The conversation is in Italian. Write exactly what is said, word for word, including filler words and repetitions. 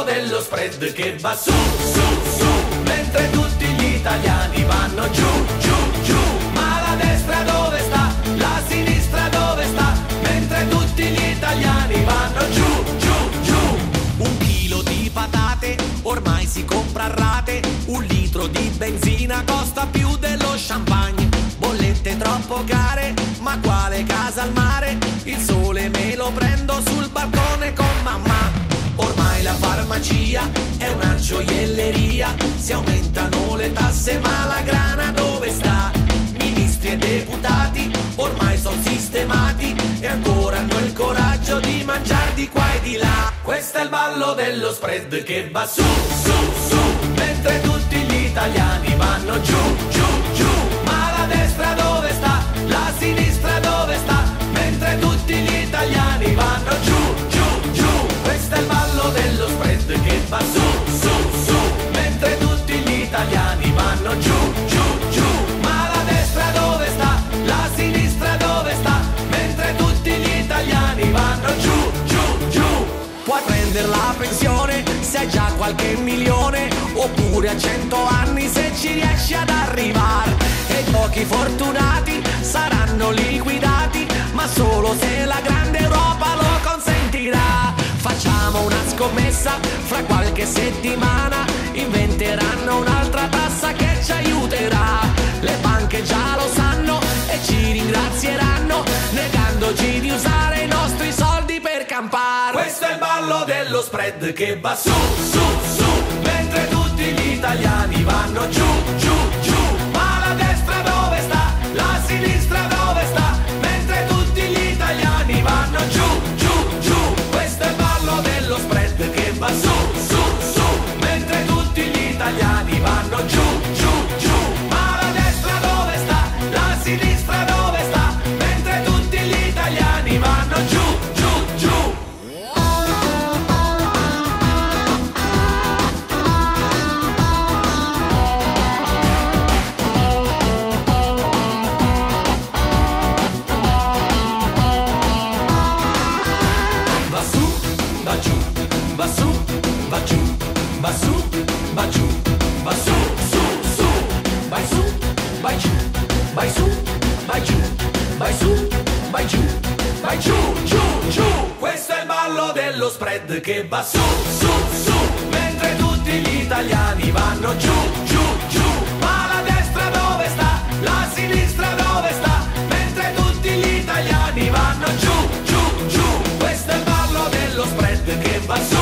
dello spread che va su, su, su, mentre tutti gli italiani vanno giù, giù, giù. Ma la destra dove sta? La sinistra dove sta? Mentre tutti gli italiani vanno giù, giù, giù. Un chilo di patate ormai si compra a rate, un litro di benzina costa più dello champagne. Bollette troppo care, ma quale casa al mare? Il sole me lo prendo sul balcone con mamma. Ormai la farmacia è una gioielleria, si aumentano le tasse ma la grana dove sta? Ministri e deputati ormai sono sistemati e ancora hanno il coraggio di mangiare di qua e di là. Questo è il ballo dello spread che va su, su, su, mentre tutti gli italiani vanno giù, giù, giù. Ma la destra dove sta? La sinistra dove sta? Mentre tutti gli italiani vanno giù, giù, giù. Questo è il ballo dello spread che va su, su, su, mentre tutti gli italiani vanno giù, giù, giù. Ma la destra dove sta? La sinistra dove sta? Mentre tutti gli italiani vanno giù, giù, giù. Puoi prendere la pensione se hai già qualche milione, oppure a cento anni se ci riesci ad arrivare. E i pochi fortunati saranno liquidati, ma solo se la grande Europa lo consentirà. Facciamo una scommessa, fra qualche settimana inventeranno un'altra tassa che ci aiuterà. Le banche già lo sanno e ci ringrazieranno, negandoci di usare i nostri soldi per campare. Questo è il ballo dello spread che va su, su, su, mentre tutti gli italiani vanno giù, giù, giù. Ma la destra dove sta? La sinistra dove sta? Mentre tutti gli italiani vanno giù, giù, giù. Questo è il ballo dello spread che va su, su, su, mentre tutti gli italiani vanno giù, giù, giù. Ma la destra dove sta? La sinistra dove sta? Mentre tutti gli italiani vanno giù, giù, giù. Va su, va giù, va su, va giù, va su, va giù, va su, su, su, vai su, vai giù, vai su, vai giù, vai su, vai giù, vai giù, giù, giù. Questo è il ballo dello spread che va su, su, su, mentre tutti gli italiani vanno giù, giù, giù. Ma la destra dove sta? La sinistra dove sta? Mentre tutti gli italiani vanno giù, giù, giù. Questo è il ballo dello spread che va su.